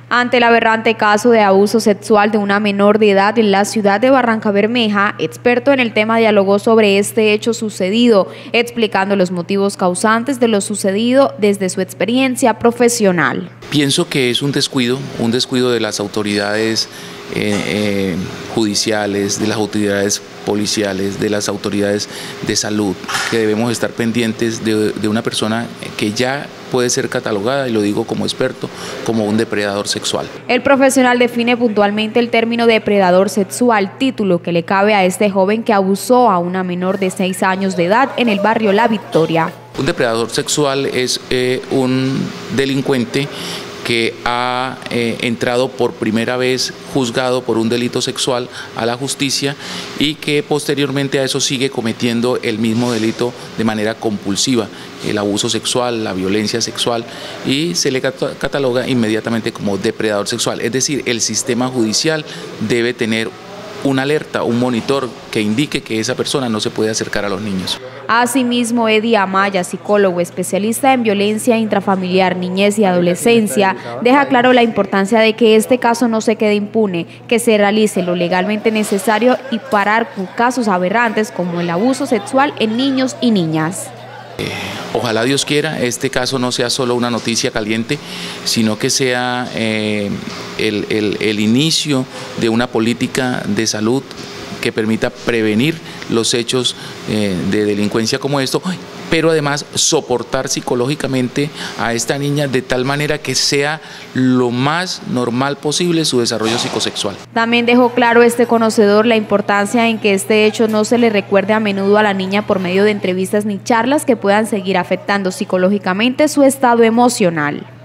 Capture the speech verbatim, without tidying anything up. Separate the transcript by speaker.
Speaker 1: Ante el aberrante caso de abuso sexual de una menor de edad en la ciudad de Barrancabermeja, experto en el tema dialogó sobre este hecho sucedido, explicando los motivos causantes de lo sucedido desde su experiencia profesional.
Speaker 2: Pienso que es un descuido, un descuido de las autoridades eh, eh, judiciales, de las autoridades policiales, de las autoridades de salud, que debemos estar pendientes de, de una persona que ya puede ser catalogada, y lo digo como experto, como un depredador sexual.
Speaker 1: El profesional define puntualmente el término depredador sexual, título que le cabe a este joven que abusó a una menor de seis años de edad en el barrio La Victoria.
Speaker 2: Un depredador sexual es eh, un delincuente que ha eh, entrado por primera vez juzgado por un delito sexual a la justicia y que posteriormente a eso sigue cometiendo el mismo delito de manera compulsiva, el abuso sexual, la violencia sexual, y se le cataloga inmediatamente como depredador sexual. Es decir, el sistema judicial debe tener una alerta, un monitor que indique que esa persona no se puede acercar a los niños.
Speaker 1: Asimismo, Eddie Amaya, psicólogo especialista en violencia intrafamiliar, niñez y adolescencia, deja claro la importancia de que este caso no se quede impune, que se realice lo legalmente necesario y parar con casos aberrantes como el abuso sexual en niños y niñas.
Speaker 2: Eh, ojalá Dios quiera este caso no sea solo una noticia caliente, sino que sea eh, el, el, el inicio de una política de salud que permita prevenir los hechos eh, de delincuencia como esto, pero además soportar psicológicamente a esta niña de tal manera que sea lo más normal posible su desarrollo psicosexual.
Speaker 1: También dejó claro este conocedor la importancia en que este hecho no se le recuerde a menudo a la niña por medio de entrevistas ni charlas que puedan seguir afectando psicológicamente su estado emocional.